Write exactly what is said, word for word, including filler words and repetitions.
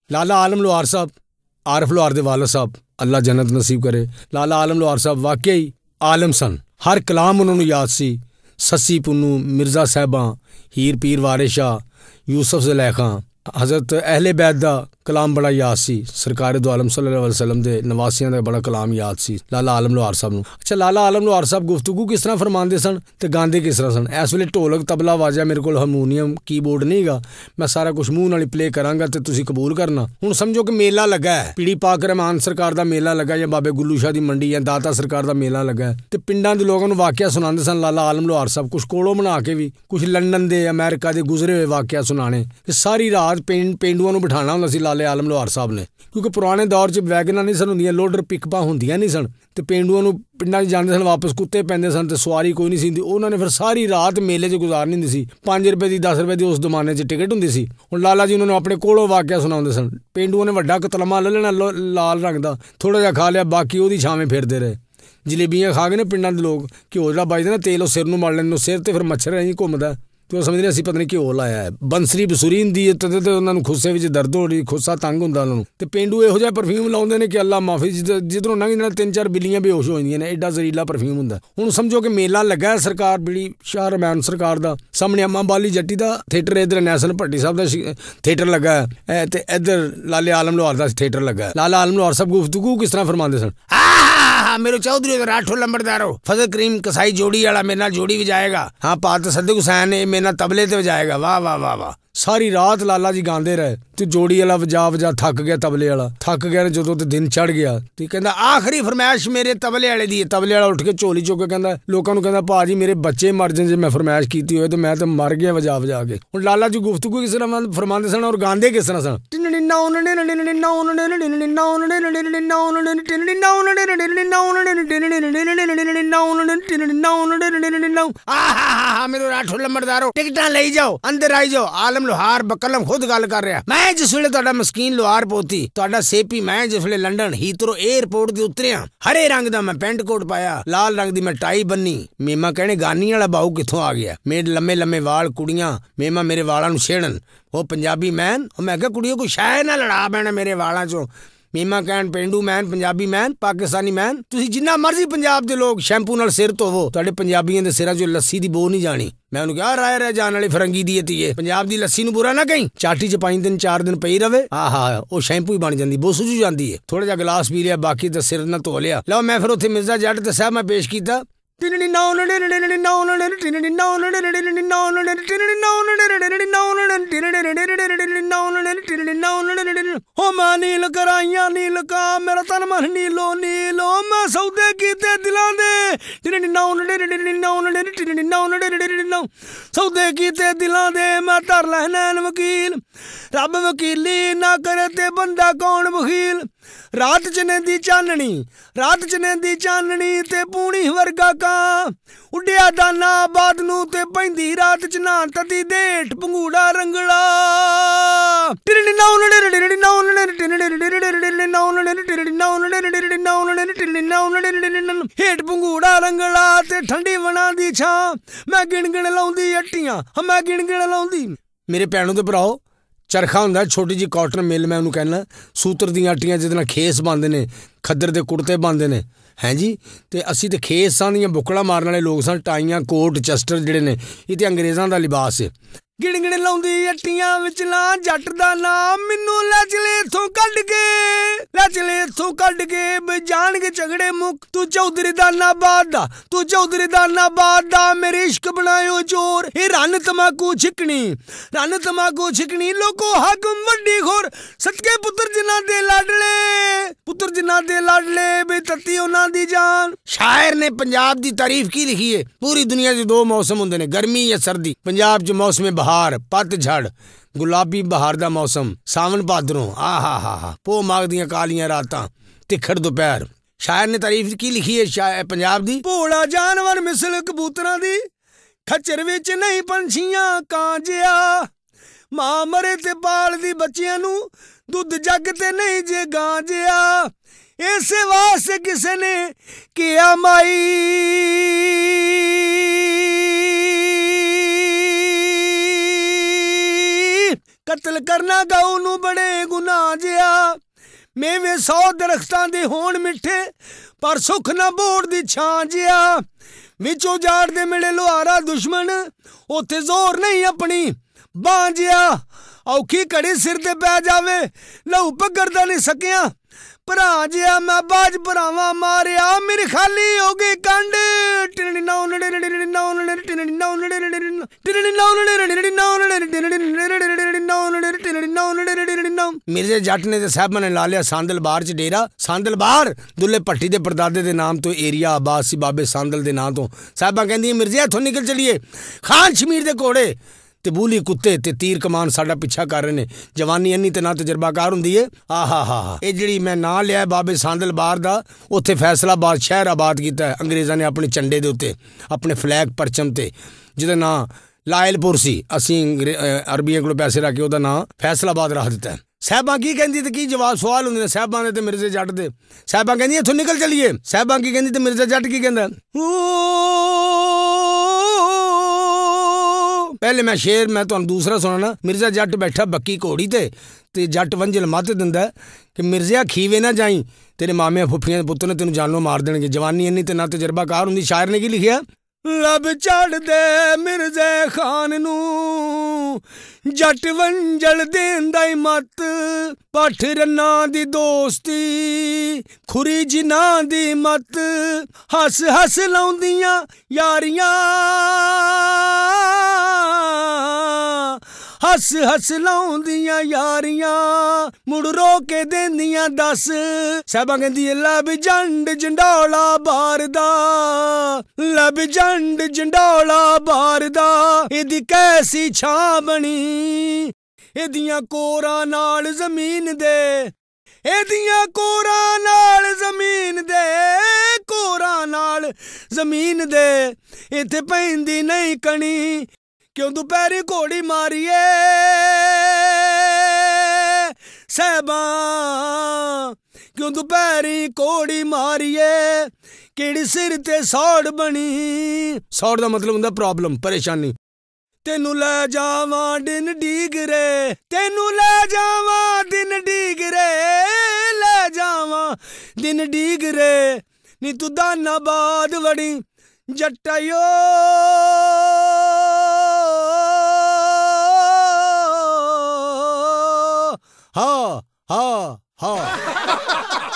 लाला आलम लोहार साहब, आरफ लोहार दे वालिद साहब, अल्लाह जन्नत नसीब करे। लाला आलम लोहार साहब वाकई आलम सन, हर कलाम उन्होंने याद सी। ससी पुन्नू, मिर्ज़ा साहबा, हीर पीर वारिस शाह, यूसुफ ज़ुलैखा, हज़रत अहले बैत दा कलाम बड़ा याद सी। सरकार दो आलम सल्लल्लाहु अलैहि वसल्लम दे नवासियां दा बड़ा कलाम याद सी लाला आलम लोहार साहब नूं। अच्छा, लाला आलम लोहार साहब गुफ्तगू किस तरह फरमाते सन ते गांदे किस तरह सन? इस वेले ढोलक तबला वाजा मेरे कोल हारमोनीयम कीबोर्ड नहीं गा, मैं सारा कुछ मूँह नाल प्ले करांगा ते तुसीं कबूल करना। हुण समझो कि मेला लगा है, पीड़ी पाक रहमान सरकार दा मेला लगा या बाबे गुल्लू शाह दी मंडी या दाता सरकार दा मेला लगा है ते पिंडां दे लोकां नूं वाकिया सुणांदे सन लाला आलम लोहार साहब, कुछ कोलों बना के भी, कुछ लंडन दे अमेरिका दे गुजरे हुए वाकिया सुनाने। सारी रात पिंड पेंडुआं नूं बिठाना हुंदा सी लाले आलम लोहार साहब ने, क्योंकि पुराने दौर च वैगनां नहीं सन हुंदियां, लोडर पिकपां हुंदियां नहीं सन ते पेंडुआं नूं पिंडां च जांदे सन, वापस कुत्ते पैंदे सन ते सवारी कोई नहीं सी हुंदी। उन्होंने फिर सारी रात मेले च गुजारनी हुंदी सी। पांच रुपए दी दस रुपए दी उस जमाने च टिकट हुंदी सी। हुण लाला जी उन्होंने अपने कोलों वाकिया सुणाउंदे सन। पेंडुआं ने वड्डा कतलमा ले लेना लाल रंग दा, थोड़ा जिहा खा लिया, बाकी ओहदी छावें फिरदे रहे। जलेबियां खा के ना पिंडां दे लोग, घ्यो जिहड़ा बचदा ना तेल, ओह सिर नूं मल लैंदे, सिर ते फिर मच्छर इं घुमदा ते ओह समझदे असीं पता नहीं घ्यो लाया है। बंसरी बसुरी हुंदी है ते ते उन्हां नूं खुस्से विच दर्द हो रही, खुस्सा तंग हुंदा उन्हां नूं ते पेंडू इहो जिहा परफ्यूम लाउंदे ने कि अल्लाह माफी, जिधरों लंघ जाना तीन चार बिल्लियां बेहोश हो जांदियां ने, एडा जहरीला परफ्यूम हुंदा। हुण समझो कि मेला लगा है सरकार बड़ी शाह रहमान सरकार दा, सामने अम्मा बाली जट्टी दा थिएटर, इधर नैशन भट्टी साहब दा थिएटर लगा है ते इधर लाले आलम लोहार दा थिएटर लगा है। लाला आलम लोहार साहब गुफ्तगू किस तरह फरमांदे सन? हाँ मेरे चौधरी राठो लंबरदारो, फजल करीम कसाई जोड़ी वाला मेरे नाल जोड़ी बजाएगा, हाँ पात सद्दक हुसैन मेरे नाल तबले ते बजाएगा, वाह वाह वाह वाह। सारी रात लाला जी गांदे रहे ते जोड़ी वाला वजा वजा थक गया, तबले वाला थक गया। जो तो दिन चढ़ गया ते कहंदा आखिरी फरमाइश मेरे तबले वाले दी। तबले वाला उठ के झोली चुक के कहंदा लोकां नूं कहंदा भाजी मेरे बच्चे मर जाण जे मैं फरमाइश कीती होए ते मैं ते मर गया वजा वजा के। हुण लाला जी गुफ्तगू किस तरह फरमांदे सन और गांदे किस तरह सन? मेरे राठो लंबरदारो टिकटां लई जाओ, अंदर आई जाओ। आलम लोहार बकलम खुद गल कर रहा, मैं जिस वेले तुहाडा मस्कीन लोहार पोती तुहाडा सेपी, मैं जिस वेले लंडन हीथरो एयरपोर्ट ते उतरिया, हरे रंग दा मैं पेंट कोट पाया, लाल रंग दी मैं टाई बन्नी। मेमा कहने गानी वाला बाहू कित्थों आ गया, मेरे लम्मे लम्मे वाल, कुड़ियां मेमा मेरे वालां नूं छेड़न, वो पंजाबी मैन, मैं कहा कुड़ियों कोई शायद ना लड़ा पैना मेरे वालां चों। मीमा कहन पेंडू man, Punjabi man, Pakistani man, तुसी जिन्ना मर्जी पंजाब दे लोग शैंपू नाल सिर धोवो, तुहाडे पंजाबियों दे सिरां चों लस्सी दी बो नहीं जानी। मैं उन्हें कहा राय रह जाने वाली फरंगी दी है, पंजाब दी लस्सी नूं बुरा ना कहीं, चाटी च पांच दिन चार दिन पई रवे, हाँ हाँ वो शैंपू ही बन जाती, बो सुझू जाती है। थोड़ा जा गिलास पी लिया, बाकी तो सिर ना धो लिया। लो मैं फिर उत्थे मिर्जा जट ते साहब मैं पेश किया। हो मैं नील कराइया नील का मेरा तन मन नीलो नीलो, मैं सौदे कीते दिलां दे, सौदे कीते दिलां दे, मैं धर लैन वकील, रब वकीली ना करे ते बंदा कौन वकील। रात चने दी चाननी, रात चने दी चाननी ते पूनी वर्गा का, उड्डिया दाना बाद नू ते पैंदी रात च ना तदी देठ पंगूड़ा रंगड़ा। हेठ पंगूड़ा रंगड़ा ते ठंडी वना दी छां, मैं गिण गिण लाउंदी अट्टियां, मैं गिण गिण लाउंदी। मेरे भैणों ते भराओ, चरखा हुंदा छोटी जी कॉटन मिल, मैं उन्होंने कहना सूत्र दी आटियां जिहदे खेस बनदे ने, खद्दर दे कुर्ते बनदे ने, हैं जी। ते असी ते खेसां दियां बुकड़ा मारन वाले लोग सन, टाइयां कोट चस्टर जिहड़े ने ये ते अंग्रेज़ां दा लिबास है। गिण गिण लाउंदी अट्टियां विच ना जट दा नाम, मैनू लै चले इत्थों कड्ड के, लै चले इत्थों कड्ड के, बई जान के झगड़े मुक, तू चौधरी दा नाबाद दा, तू चौधरी दा नाबाद दा, मेरे इश्क बनायो चोर, ए रन तमाकू छिकनी, रन तमाकू छिकनी, लोको हाकम वड्डी खोर, सदके पुत्र जिन्हां दे लाडले, पुत्र जिन्हां दे लाडले, बई तत्ती उन्हां दी जान। शायर ने पंजाब दी तारीफ की लिखी है, पूरी दुनिया च दो मौसम हुंदे ने, गर्मी या सर्दी। पंजाब च मौसम बहार, पतझड़, गुलाबी बहार दा मौसम, सावन भादरों, आ हा हा हा, पो माघ दियां कालियां रातां, तिखड़ दोपहर। शायर ने तारीफ की लिखी है पंजाब दी, भोला जानवर मिसल कबूतरां दी, खच्चर विच नहीं पंछियां कांजिया, मां मरे ते पाल दी बच्चियां नू, दुध जग ते नहीं जे गांजिया, इसे वास्ते किसे ने किया माई, कत्ल करना गऊ नू बड़े गुनाह जे। मेवे सौ दरख्तां दे होण मिठे पर सुख ना बोड़ दी छां जिया विचों जाड़ दे मिले लुहारा दुश्मन उत्थे जोर नहीं अपनी बां जिया औखी घड़ी सिर ते पै जावे लहू पग्गर दा नहीं सकिया भरा जिया मैं बाज भरावा मारिया मेरी खाली हो गई कंड मिर्जे जट ने ते साहबा ने ला लिया सांदल बार च डेरा सांदल बार दुल्ले भट्टी दे परदादे दे नाम तो एरिया आबाद सी बाबे सांदल दे नाम तो साहबा कहंदी मिर्जे इथों निकल चलिए खान शमीर दे घोड़े ते बूली कुत्ते ते तीर कमान साडा पिछा कर रहे ने जवानी इन्नी ते ना तजर्बाकार हुंदी है आ हा हा ये जिहड़ी मैं नां लिया बाबे सांदल बार दा उत्थे फैसलाबाद शहर आबाद कीता है अंग्रेज़ां ने अपने झंडे दे उत्ते अपने फ्लैग परचम ते जिहदा नां लायलपुर सी असीं अरबियां कोलों पैसे रख के ओहदा नां फैसलाबाद रख दिता है साहबा की कहंदी ते की जवाब सवाल हुंदे ने साहबा ने ते मिर्जे जट दे साहबा कहंदी इथों निकल चलिए साहबा की कहंदी ते मिर्जा जट की कहंदा पहले मैं शेर मैं तुहानूं दूसरा सुनाना मिर्जा जट बैठा बक्की घोड़ी ते ते जट वंजल मत दिंदा कि मिर्जिया खीवे ना जाई तेरे मामे फुफियां पुत्तर ने तेनों जानों मार देणगे जवानी इन्नी ते ना तजर्बाकार हुंदी शायर ने की लिखिया लब चढ़ दे मिर्जे खान नूं जट वंजल देंदा ही मत पठ रन्ना दी दोस्ती खुरी जिना दी मत हस हस लाउंदियां यारियां हस हस लाउंदियां यारियां मुड़ रो के देंदियां दस साहबा कहंदी लब जंड जंडौला बार दा लब जंड जंडौला बार दा इहदी कैसी छां बनी इहदियां कोरां नाल जमीन दे इहदियां कोरां नाल जमीन दे कोरां नाल जमीन दे इत्थे पैंदी नहीं कणी क्यों दोपहरी घोड़ी मारिए साहबा क्यों दोपहरी घोड़ी मारिए केड़ी सिर ते सौड़ बनी सौड़ दा मतलब हुंदा प्रॉब्लम परेशानी तेनू लै जावां दिन डीगरे तेनू लै जावां दिन डीगरे लै जावां दिन डीगरे नी तू दानाबाद वड़ी जट्टायो हा हा हा